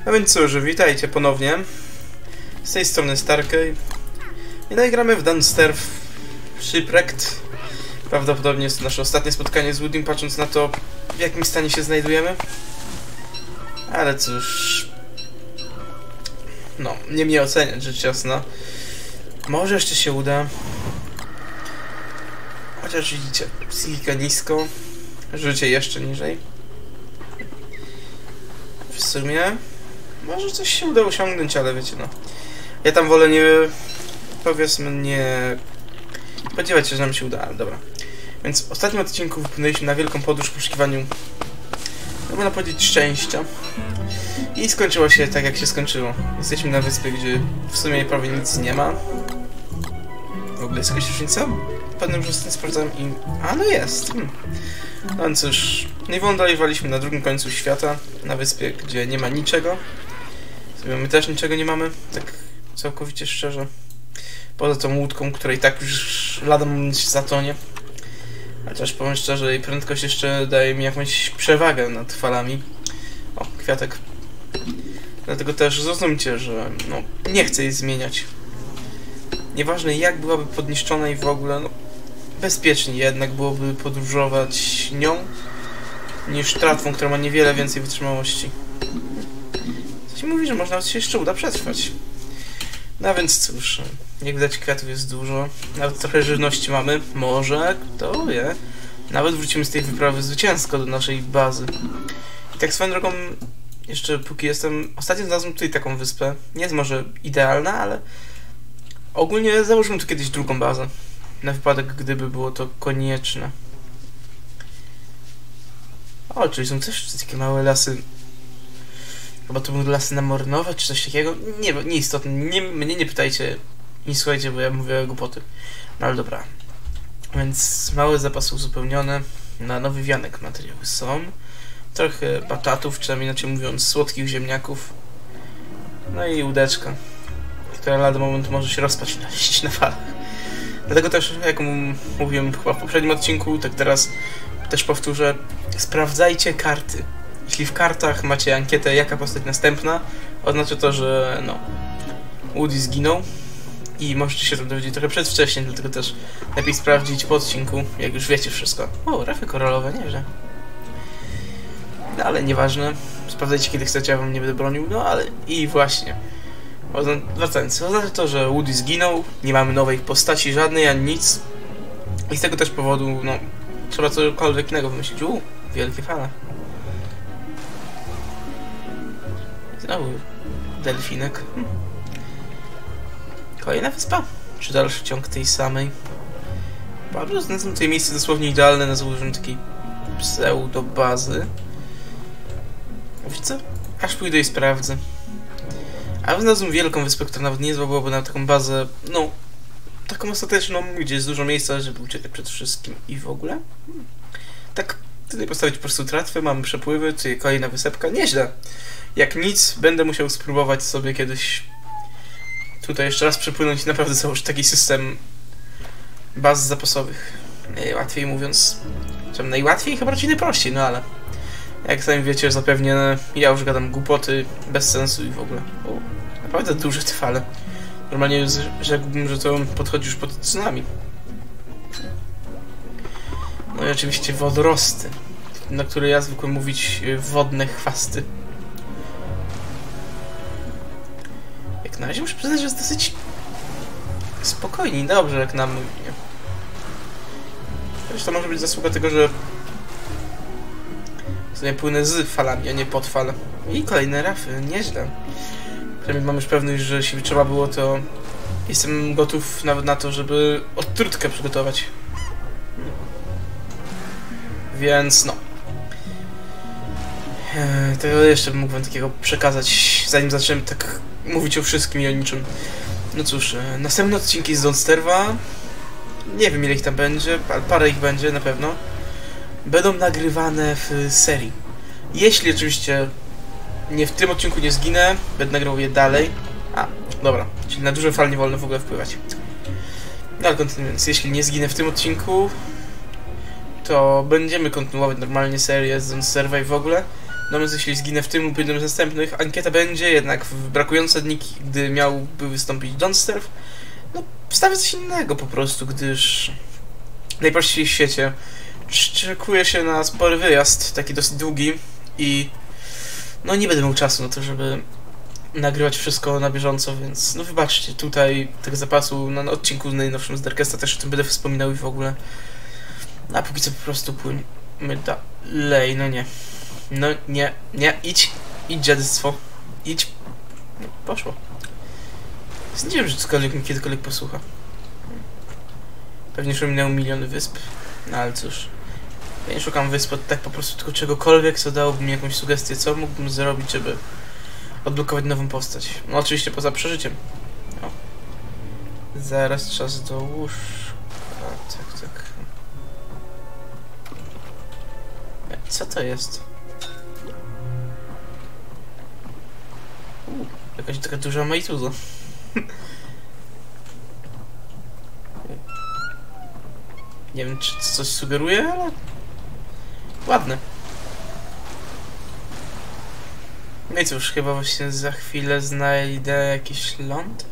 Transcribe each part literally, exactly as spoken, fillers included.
No więc cóż, witajcie ponownie. Z tej strony Starkey. I no i gramy w Dunsterf Shipwrecked. Prawdopodobnie jest to nasze ostatnie spotkanie z Woodim, patrząc na to, w jakim stanie się znajdujemy. Ale cóż... No, nie mnie oceniać, rzecz jasna. Może jeszcze się uda. Chociaż widzicie, psychika nisko, życie jeszcze niżej. W sumie... Może coś się uda osiągnąć, ale wiecie, no. Ja tam wolę nie... Powiedzmy, nie... Spodziewać się, że nam się uda, ale dobra. Więc w ostatnim odcinku wypłynęliśmy na wielką podróż w poszukiwaniu... No można powiedzieć szczęścia. I skończyło się tak, jak się skończyło. Jesteśmy na wyspie, gdzie w sumie prawie nic nie ma. W ogóle jest jakaś różnica? Pewnie już z tym sprawdzałem i... A, no jest! Hmm. No cóż, niewątpliwaliśmy na drugim końcu świata, na wyspie, gdzie nie ma niczego. Sobie my też niczego nie mamy, tak całkowicie szczerze. Poza tą łódką, której tak już lada moment się zatonie. Chociaż powiem szczerze, jej prędkość jeszcze daje mi jakąś przewagę nad falami. O, kwiatek. Dlatego też zrozumcie, że no, nie chcę jej zmieniać. Nieważne jak byłaby podniszczona i w ogóle, no, bezpiecznie jednak byłoby podróżować nią niż tratwą, która ma niewiele więcej wytrzymałości. Coś mówi, że można się jeszcze uda przetrwać. No więc cóż, jak widać kwiatów jest dużo, nawet trochę żywności mamy, może, kto wie, nawet wrócimy z tej wyprawy zwycięsko do naszej bazy. I tak swoją drogą, jeszcze póki jestem, ostatnio znalazłem tutaj taką wyspę, nie jest może idealna, ale ogólnie założymy tu kiedyś drugą bazę, na wypadek gdyby było to konieczne. O, czyli są też takie małe lasy. Chyba to były lasy namornowe, czy coś takiego? Nie, nieistotne. Nie, mnie nie pytajcie. Nie słuchajcie, bo ja mówię głupoty. No ale dobra. Więc małe zapasy uzupełnione. Na nowy wianek materiały są. Trochę batatów, czy tam inaczej mówiąc słodkich ziemniaków. No i łódeczka, która lada moment może się rozpaść na liść na falach. Dlatego też, jak mówiłem chyba w poprzednim odcinku, tak teraz też powtórzę. Sprawdzajcie karty. Jeśli w kartach macie ankietę, jaka postać następna, oznacza to, że no, Woody zginął i możecie się to dowiedzieć trochę przedwcześnie, dlatego też lepiej sprawdzić po odcinku, jak już wiecie wszystko. O, rafy koralowe, nieźle. No ale nieważne, sprawdzajcie kiedy chcecie, ja wam nie będę bronił, no ale i właśnie. Wracając, oznacza to, że Woody zginął, nie mamy nowej postaci żadnej, ani nic. I z tego też powodu, no, trzeba cokolwiek innego wymyślić. Uuu, wielkie fale. Znowu delfinek. Hm. Kolejna wyspa? Czy dalszy ciąg tej samej? Bardzo znalazłem tutaj miejsce dosłownie idealne na założeniu takiej pseudo bazy. Wiecie co? Aż pójdę i sprawdzę. A znalazłem wielką wyspę, która nawet nie byłaby na taką bazę, no, taką ostateczną, gdzie jest dużo miejsca, żeby uciekać przed wszystkim i w ogóle. Hmm. Tak, tutaj postawić po prostu tratwę, mamy przepływy, tutaj kolejna wysepka, nieźle. Jak nic, będę musiał spróbować sobie kiedyś tutaj jeszcze raz przepłynąć i naprawdę założyć taki system baz zapasowych. Najłatwiej mówiąc, czym najłatwiej, chyba raczej najprościej, no ale jak sami wiecie, zapewnie ja już gadam głupoty, bez sensu i w ogóle. O, naprawdę duże te fale. Normalnie rzekłbym, że to podchodzi już pod tsunami. No i oczywiście wodorosty, na które ja zwykłem mówić wodne chwasty. Jak na razie muszę przyznać, że jest dosyć spokojnie i dobrze, jak na mnie. Zresztą to może być zasługa tego, że sobie płynę z falami, a nie pod falę. I kolejne rafy, nieźle. Przynajmniej mam już pewność, że jeśli trzeba było, to jestem gotów nawet na to, żeby odtrutkę przygotować. Więc no. Eee, tego jeszcze bym mógł wam takiego przekazać, zanim zaczniemy tak mówić o wszystkim i o niczym. No cóż, e, następne odcinki z Dunsterfa, nie wiem ile ich tam będzie, ale parę ich będzie na pewno, będą nagrywane w serii. Jeśli oczywiście nie w tym odcinku nie zginę, będę nagrywał je dalej. A, dobra, czyli na duże fal nie wolno w ogóle wpływać. No ale kontynuując, jeśli nie zginę w tym odcinku, to będziemy kontynuować normalnie serię z Dunsterfa i w ogóle. No więc jeśli zginę w tym lub jednym z następnych, ankieta będzie, jednak w brakujące dni, gdy miałby wystąpić Dawnsterf, no wstawię coś innego po prostu, gdyż najprościej w świecie szykuje się na spory wyjazd, taki dosyć długi i no nie będę miał czasu na to, żeby nagrywać wszystko na bieżąco, więc no wybaczcie, tutaj tego zapasu na, na odcinku najnowszym z Darkesta też o tym będę wspominał i w ogóle. A póki co po prostu płyńmy dalej, no nie. No nie, nie, idź, idź dziadyctwo, idź. No, poszło. Nie wiem, że cokolwiek mi kiedykolwiek posłucha. Pewnie już minęły miliony wysp, no ale cóż. Ja nie szukam wysp od tak po prostu tylko czegokolwiek, co dałoby mi jakąś sugestię, co mógłbym zrobić, żeby odblokować nową postać. No oczywiście poza przeżyciem. O. Zaraz czas do łóżka. Tak, tak. Co to jest? U, jakaś taka duża majtuza. Nie wiem, czy coś sugeruje, ale ładne. No i cóż, chyba właśnie za chwilę znajdę jakiś ląd.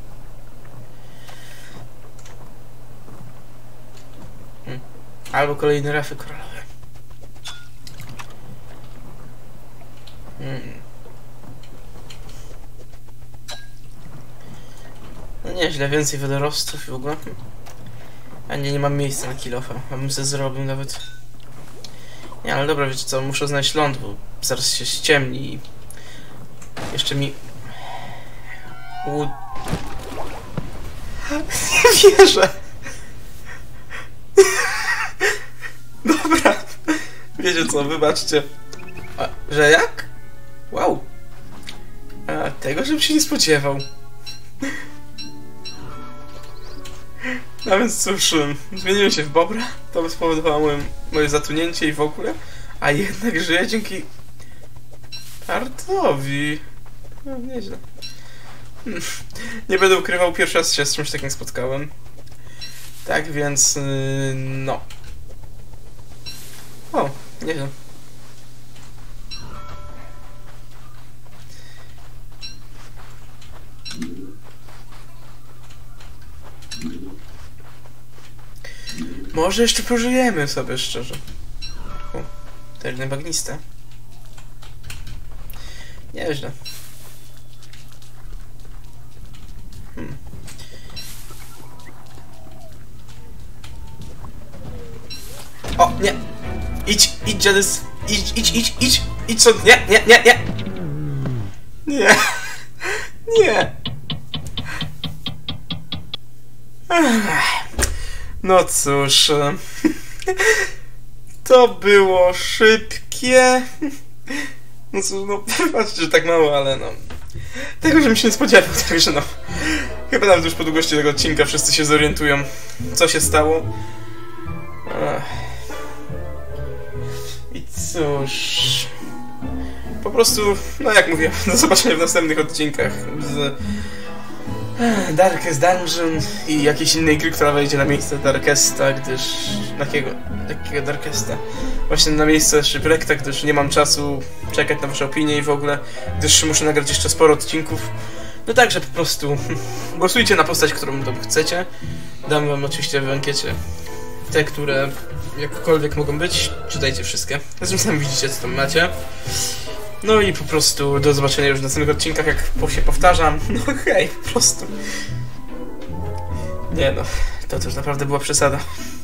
Hmm. Albo kolejne rafy koralowe. Hmm. No nieźle, więcej wodorostów i w ogóle. A nie, nie mam miejsca na kilofa. A bym sobie zrobił nawet. Nie, ale dobra, wiecie co, muszę znaleźć ląd, bo zaraz się ściemni i jeszcze mi... U... Nie wierzę! Dobra. Wiecie co, wybaczcie. A, że jak? Wow. A, tego, żebym się nie spodziewał. No więc cóż, zmieniłem się w bobra. To spowodowało moje, moje zatonięcie i w ogóle. A jednak żyję dzięki... Partowi. No, nieźle. Hmm. Nie będę ukrywał, pierwszy raz się z czymś takim spotkałem. Tak więc... Yy, no. O, nieźle. Może jeszcze pożyjemy sobie szczerze. O, terny bagniste. Nieźle. Hmm. O, nie! Idź, idź, dziadys! Idź, idź, idź, idź! Idź stąd! Nie, nie, nie, nie! Nie! Nie! No cóż... To było szybkie... No cóż, no patrzcie, że tak mało, ale no... Tego, żebym się nie spodziewał, także no... Chyba nawet już po długości tego odcinka wszyscy się zorientują, co się stało. I cóż... Po prostu, no jak mówię, do zobaczenia w następnych odcinkach z Darkest Dungeon i jakiejś innej gry, która wejdzie na miejsce Darkesta, gdyż... Takiego, takiego Darkesta. Właśnie na miejsce Shipwreckta, gdyż nie mam czasu czekać na wasze opinie i w ogóle, gdyż muszę nagrać jeszcze sporo odcinków. No także po prostu głosujcie na postać, którą to chcecie. Dam wam oczywiście w ankiecie te, które jakkolwiek mogą być. Czytajcie wszystkie. Zresztą sami widzicie, co tam macie. No i po prostu do zobaczenia już w następnych odcinkach, jak się powtarzam. No hej, po prostu. Nie no, to też naprawdę była przesada.